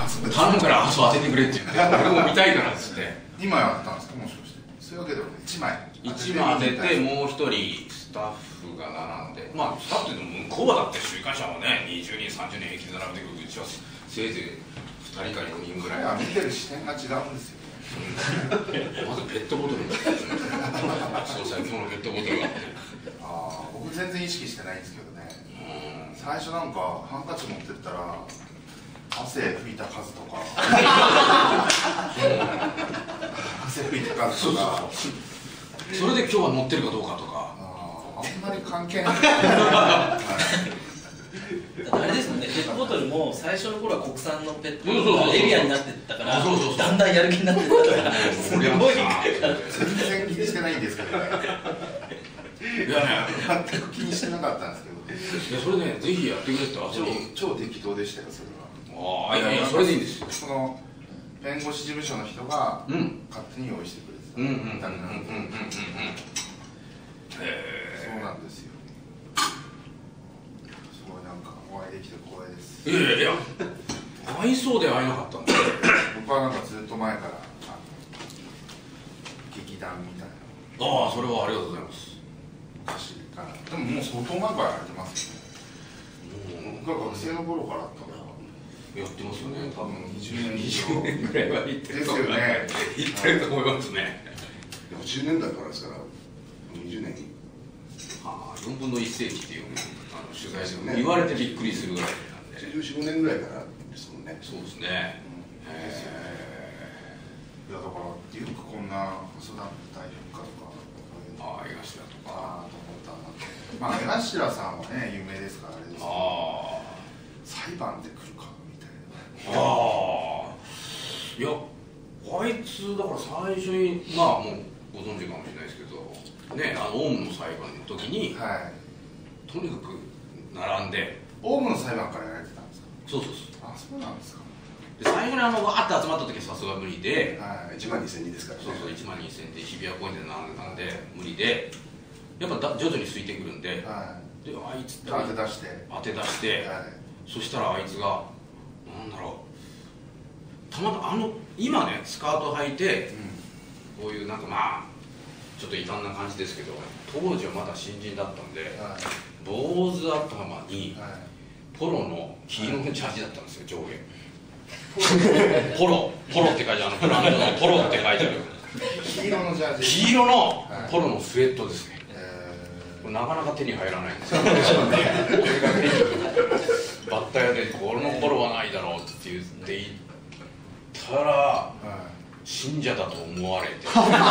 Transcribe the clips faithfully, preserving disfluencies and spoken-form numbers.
頼むからそう当ててくれって言って俺も見たいからっつってにまいあったんですかもしかして。そういうわけではない。いちまいいちまい当ててもうひとりスタッフが並んでまあスタッフって向こうはだって週刊誌もねにじゅうにんさんじゅうにん平気で並んでくるうちはせいぜいふたりかよにんぐらい。 いや見てる視点が違うんですよね。 まずペットボトルそう最強のペットボトルがあってああ僕全然意識してないんですけどね。最初なんかハンカチ持ってったら汗拭いた数とか汗拭いた数とかそれで今日は乗ってるかどうかとかあんまり関係ない。 あれですもんね、ペットボトルも最初の頃は国産のペットボトルがエリアになってったからだんだんやる気になってったからすごい全然気にしてないんですけどね。いや全く気にしてなかったんですけど。 いやそれねぜひやってくれって超超適当でしたよそれは。 ああいやいやそれでいいんですよ。 その弁護士事務所の人が勝手に用意してくれてた。うんうんうんうんうんうん。そうなんですよ。すごいなんかお会いできて光栄です。 いやいやいや会いそうで会えなかったんで僕はなんかずっと前から劇団みたいな。 ああそれはありがとうございます。 昔からでももう相当前からやってますよね。僕が学生の頃からあったからやってますよね。多分にじゅうねんにじゅうねんぐらいは行ってるですよね。 行ってると思いますね。 はちじゅうねんだいからですからにじゅうねん。 ああよんぶんのいっ世紀っていうあの取材でも言われてびっくりするぐらいなんで。 じゅうよん、ごねんぐらいからですもんね。 そうですね。 いやだからよくこんな子育て大変かとかああ江頭とかと思ったな。まあ江頭さんはね有名ですからあれですけど裁判で来るかみたいな。 ああいやあいつだから最初にまあもうご存知かもしれないですけどねあのオウムの裁判の時に、はい、とにかく並んでオウムの裁判からやられてたんですか。 そうそうそう。 あそうなんですか。 で最初にあのわーって集まった時はさすが無理で、 はい、いちまんにせんにんですからね。 そうそういちまんにせんで日比谷公園で並んだんで無理でやっぱだ徐々に空いてくるんで、はい、であいつって当て出して当て出して、はい、そしたらあいつがなんだろうたまたまあの今ねスカート履いて、うん、こういうなんかまあちょっと異端な感じですけど当時はまだ新人だったんで、はい、坊主頭に、はい、ポロの黄色のジャージだったんですよ上下ポロポロって書いてあるブランドのポロって書いてある黄色のジャージ黄色のポロのスウェットですね、これなかなか手に入らないんですよバッタ屋でこのポロはないだろうって言って行ったら信者だと思われて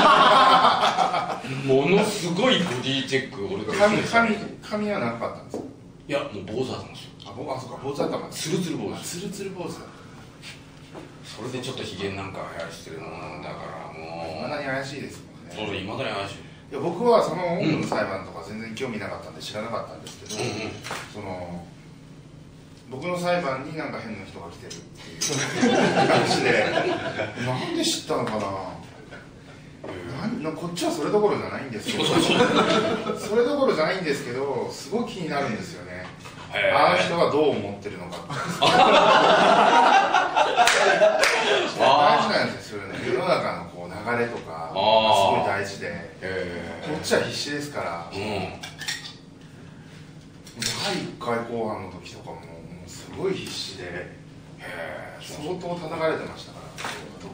ものすごいボディチェック俺が髪髪は長かったんですか。 いやもう坊主だったんですよ。 あそうか坊主だったんですツルツル坊主ツルツル坊主だ。 それでちょっとひげなんか生やしてるもんだからもういまだに怪しいですもんね。 そうそういまだに怪しい。 いや僕はそのオウムの裁判とか全然興味なかったんで知らなかったんですけど、うんうん、その僕の裁判になんか変な人が来てるっていう感じでなんで知ったのかな。なこっちはそれどころじゃないんですけどそれどころじゃないんですけどすごい気になるんですよね。あの人がどう思ってるのかって大事なんですよね。世の中のこう流れとかすごい大事でこっちは必死ですから、うん、だいいっかい公判の時とかももうすごい必死で相当叩かれてましたから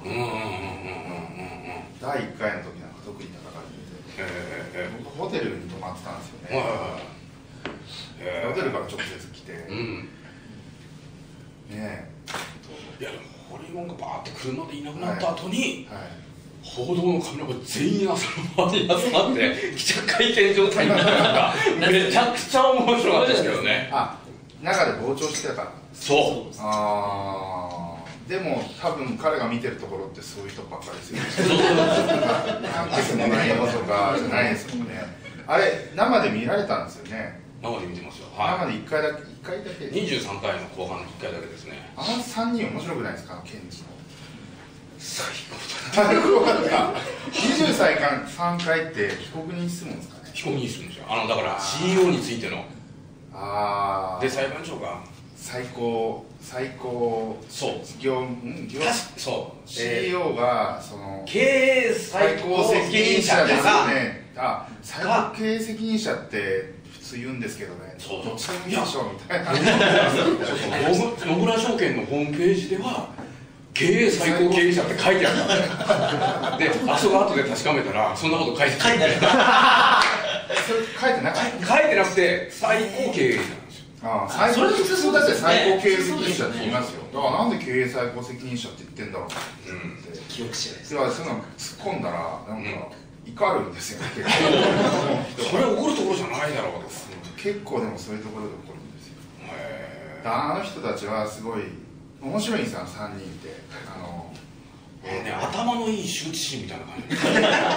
だいいっかいの時なんか特に叩かれてて僕ホテルに泊まってたんですよね。ホテルから直接来て、うん、ねえいやでもホリモンがバーって車でいなくなった後に、はいはい、報道のカメラが全員朝の周りに集まって記者会見状態になったからめちゃくちゃ面白かったですけどね。 あ中で傍聴してたから。 そうあでも多分彼が見てるところってそういう人ばっかりですよね。なんてもないのとかじゃないですもんね。あれ生で見られたんですよね。 生で見てますよ。 生でいっかいだけいっかいだけにじゅうさんかいの後半のいっかいだけですね。 あのさんにん面白くないですか。検事の最高だった。にじゅうさんかいって被告人質問ですかね。 被告人質問ですよ。あのだから シーイーオー についてのあで裁判長が最高最高そう業務業そうシーイーオー がその経営最高責任者ですがね。あ、最高経営責任者って普通言うんですけどね。 そうそう。 そうでしょみたいな。 野村証券のホームページでは経営最高経営者って書いてあった。で、あそこ後で確かめたらそんなこと書いてない。 書いてない。 それ書いてなかった。 書いてなくて最高経営者なんですよ。 ああ、最高普通だって最高経営責任者って言いますよ。だからなんで経営最高責任者って言ってんだろうって。 記憶してないです。 ではそういうの突っ込んだらなんか怒るんですよね。結構それは怒るところじゃないだろうと。 結構でもそういうところで怒るんですよ。あの人たちはすごい面白いんですよ、さんにんって。あのね、頭のいい羞恥心みたいな感じ。